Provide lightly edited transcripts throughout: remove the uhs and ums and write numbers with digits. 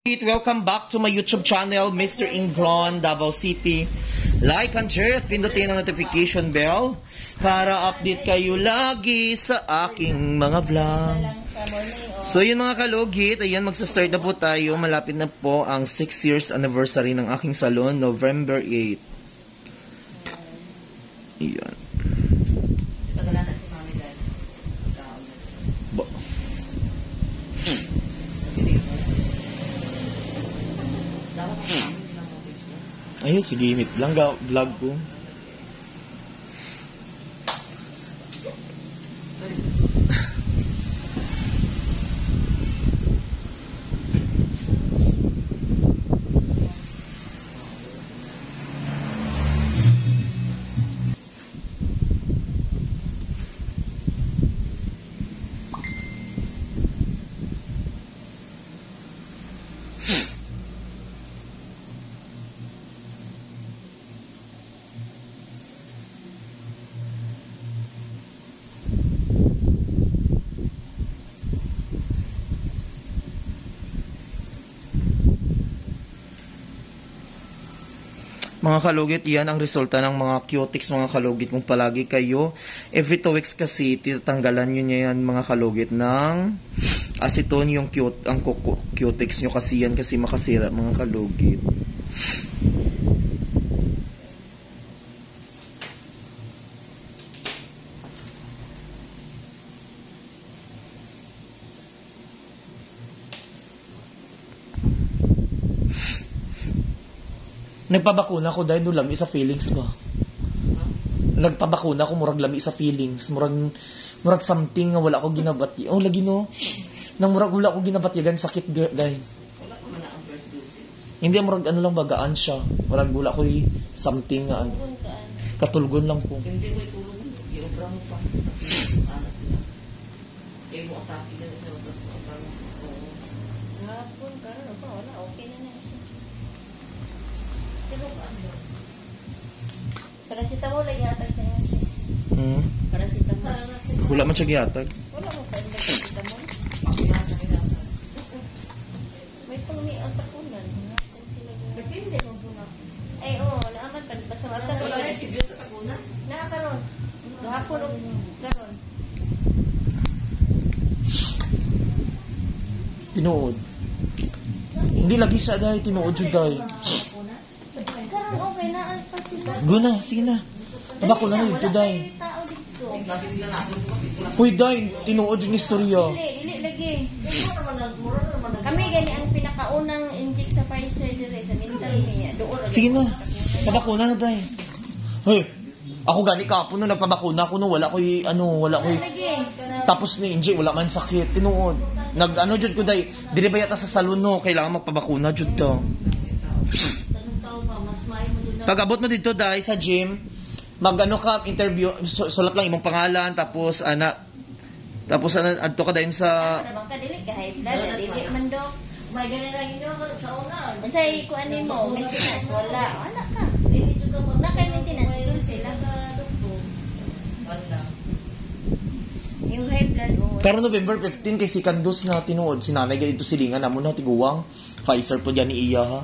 Welcome back to my YouTube channel, Mr. Ingron, Davao City. Like and share at pindutin ang notification bell para update kayo lagi sa aking mga vlog. So yun mga kalugit, ayan magsa-start na po tayo. Malapit na po ang 6 years anniversary ng aking salon, November 8. Ayan. Ayun, sige, imit lang vlog ko. Mga kalugit, yan ang resulta ng mga cutics mga kalugit. Kung palagi kayo, every 2 weeks kasi, titanggalan nyo niya yan mga kalugit ng acetone yung ang cutics nyo kasi yan kasi makasira mga kalugit. Nagpabakuna ko dahil lami sa feelings ba? Nagpabakuna ko murag lami sa feelings, murag something nga wala ko ginabatya. Oh lagi no. Nang murag wala ko ginabatyagan sakit dahil. Wala ko man ang first dosage. Hindi murag ano lang bagaan siya. Murag wala ko something nga ano. Katulgon lang po. Hindi mo itulong mo, i-obra mo pa. Kasi anas nila. Kaya mo atake na siya sa obra mo. Hapon, karon pa, wala, okay na siya. Pero ano? Paracetamol lagi atag sa inyo siya. Paracetamol. Wala man siya gihatag. Wala mo pa yung paracetamol. May pangni ang takunan. Depende mo po na. Ay, oo, naaman pa. Basta Wala na schedule sa Taguna. Nakakaroon. Hapon, karon. Tinuod. Hindi lagi siya dahil tinuod siya dahil. Karon, okay na pa sila. Guna, sige na. Tabako na dito dahil. Wala tao dito. Kasi hindi na natin mo kapitulan. Uy dahil, tinuod yung istorya. Dili lagi. Mura naman ang Kami gani ang pinakaunang inject sa Pfizer dire sa mental niya. Doon. Sige na. Pabakuna na dahil. Hey, ako gani kapon nung nagpabakuna ako nung wala ko wala ko Lagi. tapos ni inject wala man sakit tinuod. Nag jud ko dai, dili ba yata sa salon no, kailangan magpabakuna jud to. tanong tao pa, mas maayo mo doon na. Pag abot na dito dai sa gym, magano ka interview, sulat lang imong pangalan tapos adto ka dayon sa Ano bang ka dili ka high blood, dili man dok. May ganun lang yun sa una. Unsay ko ani mo, maintenance wala. Wala ka. Dili jud ka mo. Na kay maintenance sulti lang ka doktor. Wala. Yung high blood o. pero November 15 kay si Candos na tinuod si nanay ganito silingan namo na tiguwang Pfizer po diyan ni iya ha.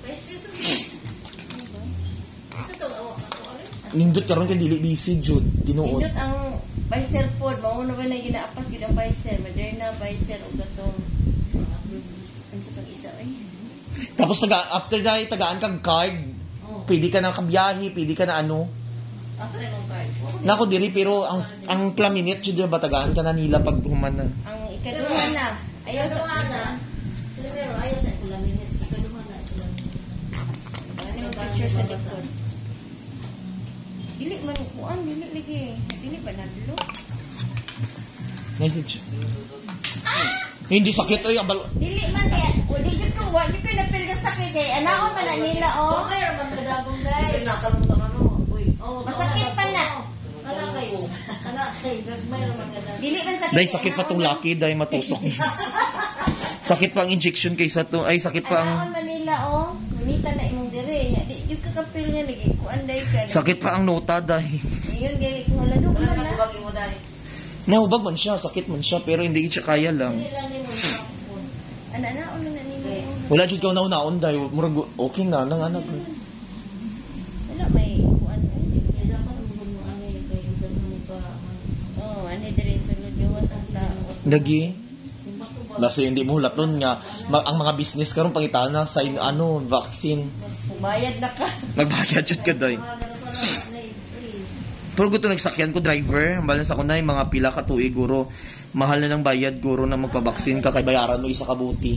Nindot karon kay dili busy jud tinuod. Indot ang Pfizer pod, mao na ba na ginaapas gyud ang Pfizer, Moderna, Pfizer ug gatong unsa tong isa ay. Tapos after dai tagaan kag card, pwede ka na kabiyahe, pwede ka na ano. Asa na yung card? Nako diri pero ang plaminate jud ba tagaan ka na nila pag human na. Ang ikaduha na. Ayaw sa Ikaduha na. Pero ayaw na ito lang yun. Ikaduha na ito lang. ano yung picture sa likod. Dili man kuan, dili lagi. Dili ba nadlo? Message. Hindi sakit oy abal. Dili man kaya, o di jud ko wa jud ko napil ka sakit eh. Anaon man na nila oh. Okay, naman na dagong guys. Hindi natanong sa ano. Uy. Masakit pa na. Kala kayo. Kala kayo. Gagmay naman ka dagong. Dili man sakit. Dai sakit pa tong laki dai matusok. Sakit pa ang injection kaysa to ay sakit pa ang Anaon man nila oh. Ngunita na imong dire. Di jud ka kapil nga lagi. Kuan day ka. sakit pa ang nota dai. Ngayon gali ko wala do Wala man na na. kubagi mo dahil. Nahubag man siya, sakit man siya pero hindi siya kaya lang. Hindi lang din mo. Ana na ulo na nila. Wala jud ka naon day, murag okay na nang anak. Wala may kuan Kaya dapat mo ano yung kayo ganun pa. oh ani diri sa ludiwas ang tao. Lagi. Yung bako ba? Basta hindi mo hulaton nga ang mga business karon pangitaan na sa vaccine. Bayad na ka. Magbayad jud ka day. Pero gusto nagsakyan ko driver, balance ako na yung mga pila ka tuig guro. Mahal na ng bayad guro na magpabaksin ka kay bayaran mo isa ka buti.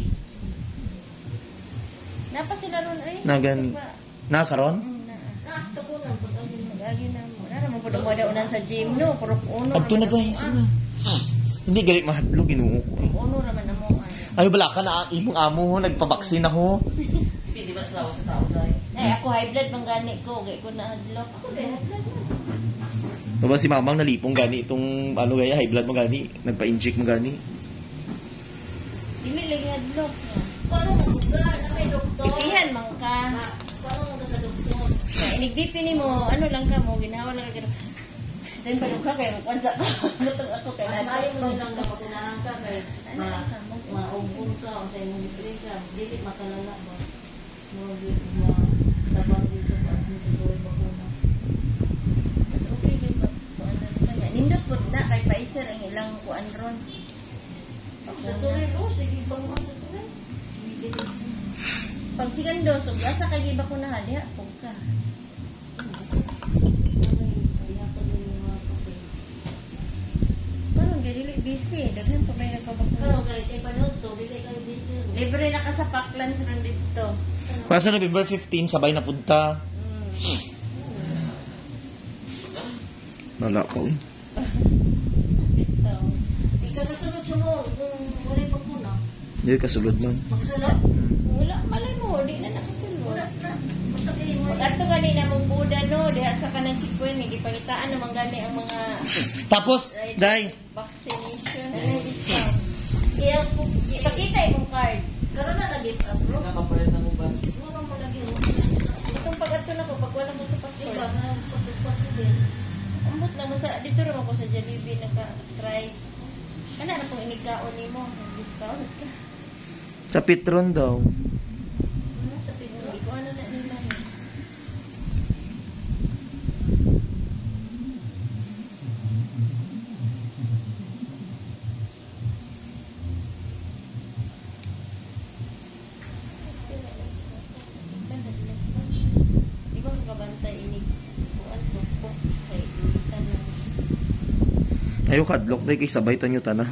Napa sila ron ay. Na gani. Na karon? Tapunan pag ano yung Magagi na mo. Nara mo pud mo daw sa gym no, puro uno. Adto na guys. Hindi galit mahadlok Ginoo ko. Uno ra man amo ano. Ay bala ka na imong amo ho nagpabaksin ako. Hindi ba sila sa tao dahil? Ako high blood man gani ko, kay ko na hadlok. Ako din high blood. Diba si mamang nalipong gani itong ano gaya high blood mo gani, nagpa-inject mo gani. Dili lagi hadlok. Paano mo buka? Na may doktor? Ipihan man ka. Paano mo sa doktor? Inigdp ni mo, ano lang ka mo, ginawa lang ka. Then balong ka kay magpansa ko. Lutong ako kay Mas hadlok. maayo mo lang na mapunahan ka kay maumpong ka o kay mong libre ka. Dili makalala ba? Tabang dito pa at nito gawin bakuna. Mas okay yun ba? Kuan na nila. Nindot po na kay Pfizer ang ilang kuan ron. Sa tuloy, sige bang mo sa tuloy? Pag sigando, so asa kay giba ko na hali pug ka. Parang dili busy, daghan pa may nagpabakuna. Pero kahit ay panood to, dili kayo dito. Libre na ka sa Paklan sa dito. Basta November 15 sabay na punta. Wala ko. Dito. Ikaw sa sunod-sunod, kung wala yung bakuna, Hindi kasulod man. magsulat. Wala, malay mo, di na nakasulod. Wala na. Masabihin mo. Pag ato gani na mong Buda no, diha sa kanang chikwen, gipalitaan naman gani ang mga Tapos, day, vaccination and discount. Iya po, ipakita imong card. Karoon na nag-approve. Nakapalit na mo ba? Siguro mo lagi mo. Itong pag ato na ko, pag wala mo sa passport. Diba, patupad ko din. Ambot na mo sa, dito rin ako sa Jollibee, naka-try. Ano na kung inigkaon ni mo, discount ka. sa Petron daw. Sa Pino, ikaw ano na nila yun. Di ba makabantay inig? Kuan ko kay ulitan lang. Ayaw kadlok day kay sabay tanyo tanan.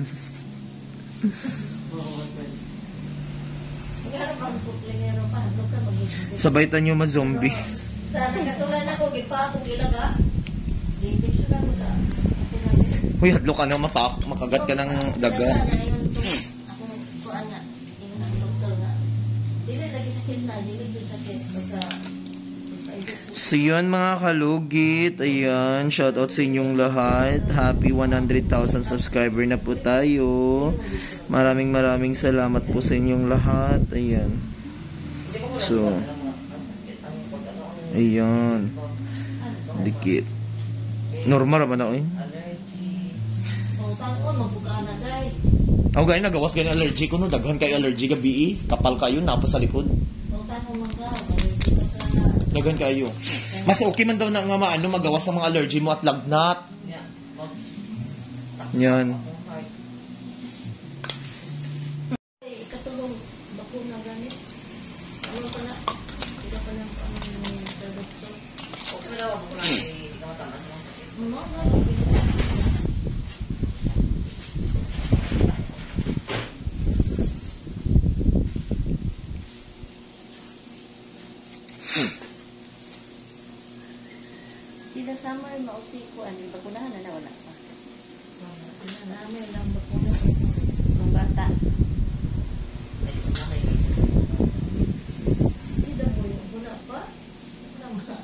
Maghanap ang kuplingero pa. Ano ka mag-ibig? Sabay tanyo ma-zombie. Sa nakasulan ako, gipa akong ilaga. Di-injection ako sa Uy, hadlok ka na makagat ka ng daga. Akong kuan nga. Yung doktor nga. Dili lagi sakit na. Dili yung sakit. Basta So yun mga kalugit, ayan, shoutout sa inyong lahat. Happy 100,000 subscriber na po tayo. Maraming salamat po sa inyong lahat. Ayan. So, ayan. Dikit. Normal naman ako eh. kung tangkon, magbuka na guys. Ako gaya nagawas gaya allergy ko no. Daghan kayo allergy gabi kapal kayo, napa sa likod. Kung tangkon magka, Daghan kayo. Mas okay man daw na nga maano magawas sa mga allergy mo at lagnat. Yeah. Yan. katulong bakuna ganit. Ano pa na? Hindi pa lang sa doktor. Okay na lang ako na hindi ka matamas ng sakit. Mga Sila summer mausikuan, yung bakunahan na wala pa. namin lang bakuna. Mga bata. May isang nakikisip. Sida mo yung buna pa? Wala nga.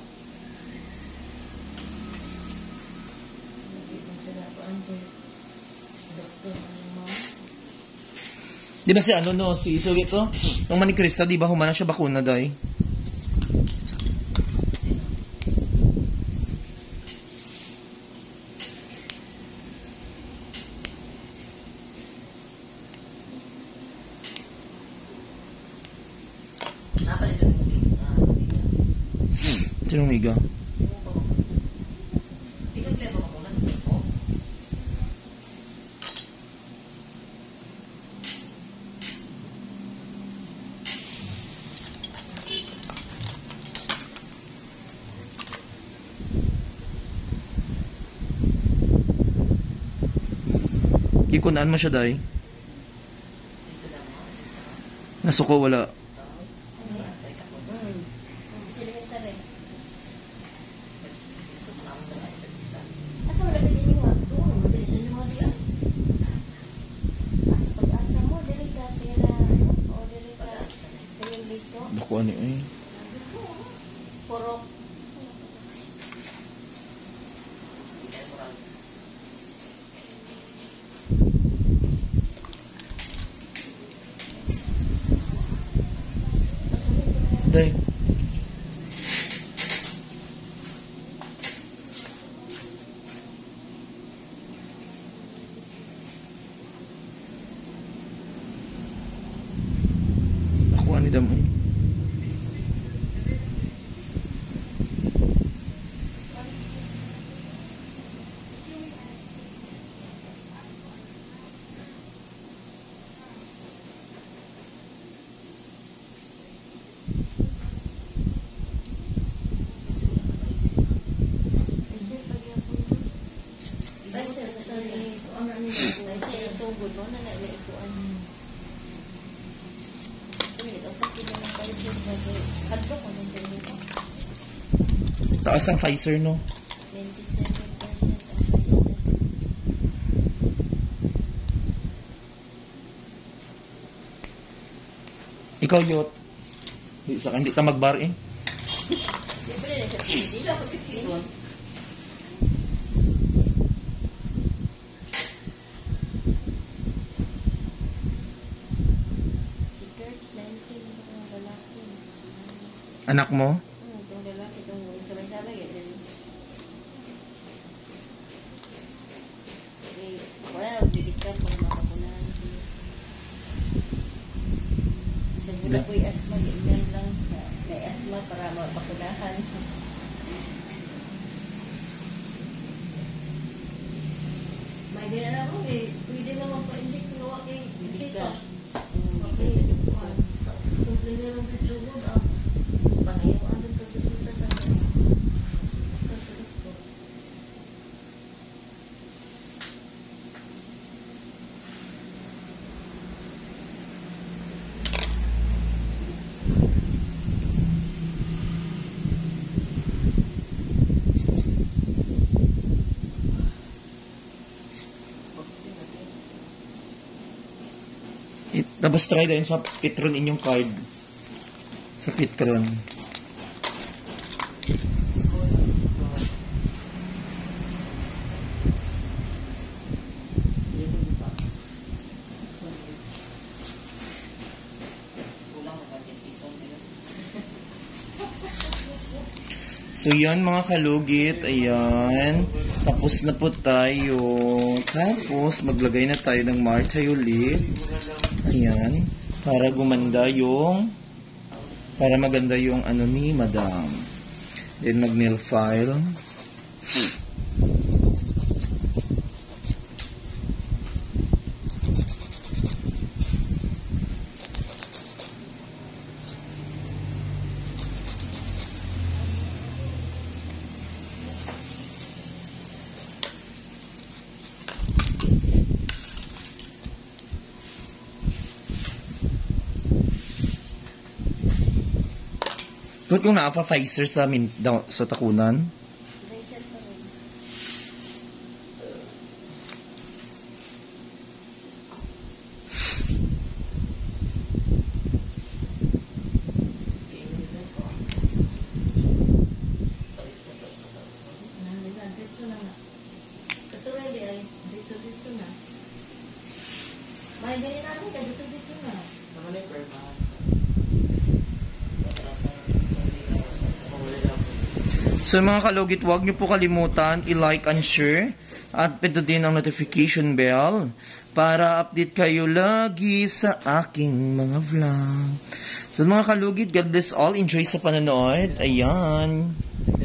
Sila pa ang doktor ng mga. Di ba si ano no, si Sugit to? Nung manikrista, di ba humana siya bakuna day? Apa dito yung movie? Sinong miga? Ikaw klema mo muna sa tempo. Ikunaan mo siya, day. Dito lang mo. Nasuko, wala. Silimita rin. Ito mo lang ang dalawa. Asa mo dapat din yung doon? Madali sa mga diyan. Asa pag-asa mo, dili sa pera, o dili sa kayong dito. Naku, ano eh. Purok. Day. Nakuha ni Dam eh. Kasi pagyapon mo. Ay, sir, sorry. Ang ano niya, ay, so good mo na naikuan. Ito kasi naman kayo sir, bagay. Kadto ko na sir nito. Taas ang Pfizer, no? 27% ang Pfizer. Ikaw, Yot. Hindi ta magbar eh. Siyempre na siya pwede. Hindi ako si Kidon. Si Kurtz, 19, itong lalaki. Anak mo? Itong lalaki, itong sabay-sabay. Wala na, bibigyan kung makapunahan siya. Sa mula ko'y asma, ganyan lang. May asma para mapakunahan. May dinala mo, pwede na magpa-inject ng gawa kay Sita. Okay. Simple na lang sa sugod, pangayaw ano ka resulta sa ko. Tapos try din sa Petron inyong card. Sa Petron. Kulang mo budget dito. So yan mga kalugit, ayan. Tapos na po tayo. Tapos maglagay na tayo ng Martha-Ulit. Ayan. Para gumanda yung, para maganda yung ano ni Madam. Then mag-nail file. Kung yung napa-Pfizer sa, sa takunan. Pfizer pa rin. Dito na nga. Katuloy di ay, dito na. May ganyan namin ka, dito na. Naman yung perma. So mga kalugit, huwag niyo po kalimutan i-like and share at pindutin ang notification bell para update kayo lagi sa aking mga vlog. So mga kalugit, God bless all. Enjoy sa panonood. Ayan.